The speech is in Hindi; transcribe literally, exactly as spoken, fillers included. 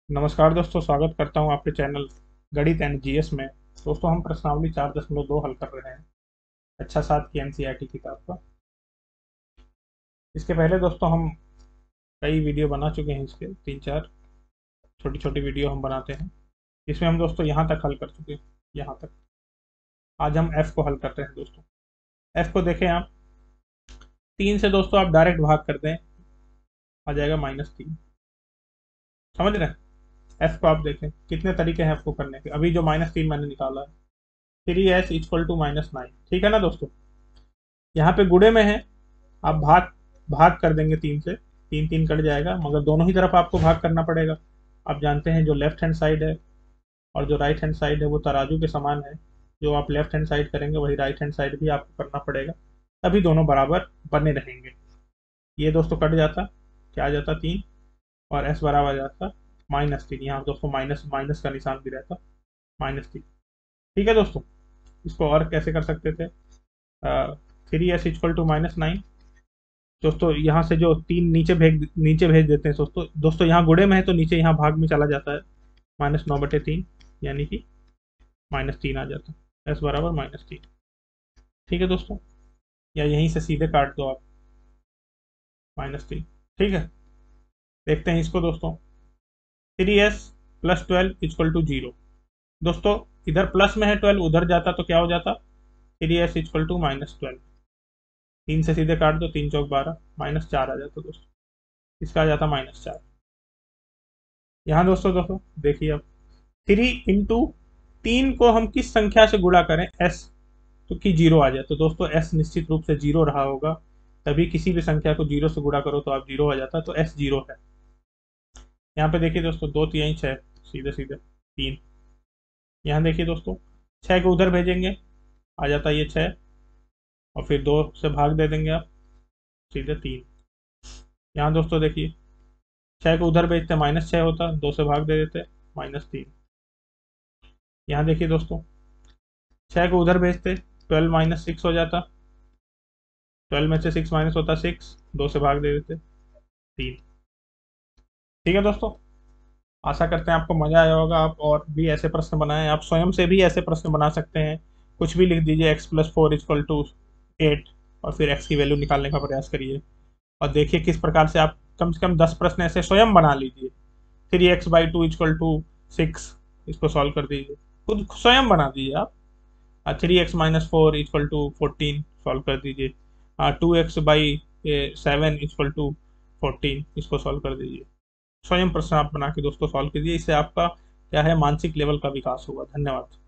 नमस्कार दोस्तों, स्वागत करता हूं आपके चैनल गणित एंड जीएस में। दोस्तों, हम प्रश्नावली चार दशमलव दो हल कर रहे हैं अच्छा सात की एनसीईआरटी किताब का। इसके पहले दोस्तों हम कई वीडियो बना चुके हैं, इसके तीन चार छोटी छोटी वीडियो हम बनाते हैं। इसमें हम दोस्तों यहाँ तक हल कर चुके हैं, यहाँ तक। आज हम एफ को हल करते हैं दोस्तों। एफ को देखें आप, तीन से दोस्तों आप डायरेक्ट भाग कर दें, आ जाएगा माइनस तीन। समझ रहे हैं? एफ को आप देखें, कितने तरीके हैं एफ को करने के। अभी जो माइनस तीन मैंने निकाला है, three s equal to minus nine, ठीक है ना दोस्तों। यहाँ पे गुड़े में है, आप भाग भाग कर देंगे तीन से, तीन तीन कट जाएगा, मगर दोनों ही तरफ आपको भाग करना पड़ेगा। आप जानते हैं जो लेफ्ट हैंड साइड है और जो राइट हैंड साइड है वो तराजू के समान है। जो आप लेफ्ट हैंड साइड करेंगे वही राइट हैंड साइड भी आपको करना पड़ेगा, तभी दोनों बराबर बने रहेंगे। ये दोस्तों कट जाता, क्या आ जाता, तीन, और एस बराबर आ जाता माइनस तीन। यहाँ दोस्तों माइनस माइनस का निशान भी रहता, माइनस तीन। ठीक है दोस्तों, इसको और कैसे कर सकते थे, three s equal to minus nine. दोस्तों यहाँ से जो तीन नीचे भेज नीचे भेज देते हैं दोस्तों दोस्तों यहाँ गुड़े में है तो नीचे यहाँ भाग में चला जाता है, माइनस नौ बटे तीन, यानी कि माइनस तीन आ जाता है, एस बराबर माइनस तीन। ठीक है दोस्तों, या यहीं से सीधे काट दो आप, माइनस तीन। ठीक है, देखते हैं इसको दोस्तों। Three s plus twelve equal to zero. दोस्तों इधर प्लस में है ट्वेल्व, उधर जाता तो क्या हो जाता, three s equal to minus twelve. तीन से सीधे काट दो, तीन चौक बारह, माइनस चार आ जाता दोस्तों, इसका आ जाता माइनस चार। यहाँ दोस्तों दोस्तों देखिए, अब थ्री इंटू तीन को हम किस संख्या से गुणा करें, एस, तो कि जीरो आ जाए। तो दोस्तों एस निश्चित रूप से जीरो रहा होगा, तभी किसी भी संख्या को जीरो से गुणा करो तो आप जीरो आ जाता, तो एस जीरो है। यहाँ पे देखिए दोस्तों, दो तीन छः, सीधे सीधे तीन। यहाँ देखिए दोस्तों, छः को उधर भेजेंगे, आ जाता ये छः, और फिर दो से भाग दे देंगे आप, सीधे तीन। यहाँ दोस्तों देखिए, छः को उधर भेजते माइनस छः होता, दो से भाग दे देते, माइनस तीन। यहाँ देखिए दोस्तों, छः को उधर भेजते, ट्वेल्व माइनस सिक्स हो जाता, ट्वेल्व में से सिक्स माइनस होता सिक्स, दो से भाग दे देते, तीन। ठीक है दोस्तों, आशा करते हैं आपको मजा आया होगा। आप और भी ऐसे प्रश्न बनाएं, आप स्वयं से भी ऐसे प्रश्न बना सकते हैं। कुछ भी लिख दीजिए, x plus four equal to eight, और फिर एक्स की वैल्यू निकालने का प्रयास करिए, और देखिए किस प्रकार से आप कम से कम दस प्रश्न ऐसे स्वयं बना लीजिए। Three x by two equal to six, इसको सॉल्व कर दीजिए, खुद स्वयं बना दीजिए आप। Three x minus four equal to fourteen, solve कर दीजिए। Two x by seven equal to fourteen, इसको सॉल्व कर दीजिए। स्वयं प्रश्न आप बना के दोस्तों सॉल्व कीजिए, इससे आपका क्या है, मानसिक लेवल का विकास होगा। धन्यवाद।